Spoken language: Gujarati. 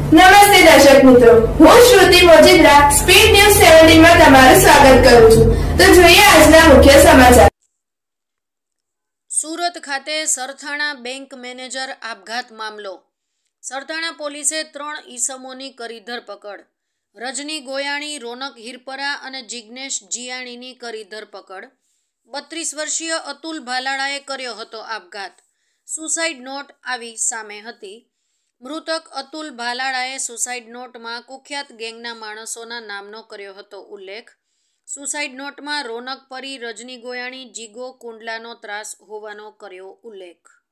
નમસ્તે દર્શક મિત્રો, હું શ્રુતિ મોજીદ્રા સ્પીડ ન્યૂઝ 17 માં તમારું સ્વાગત કરું છું. તો જોઈએ આજના મુખ્ય સમાચાર. સુરત ખાતે સરથાણા બેંક મેનેજર આપઘાત મામલો. સરથાણા પોલીસે 3 ઈસમોની કરી ધરપકડ. રજની ગોયાણી, રોનક હિરપરા અને જિગ્નેશ જીયાણીની કરી ધરપકડ. 32 વર્ષીય અતુલ ભાલાળાએ કર્યો હતો આપઘાત. સુસાઇડ નોટ આવી સામે હતી. મૃતક અતુલ ભાલાળાએ સુસાઇડ નોટમાં કુખ્યાત ગેંગના માણસોના નામનો કર્યો હતો ઉલ્લેખ. સુસાઇડ નોટમાં રોનક પરી, રજની ગોયાણી, જીગો કુંડલાનો ત્રાસ હોવાનો કર્યો ઉલ્લેખ.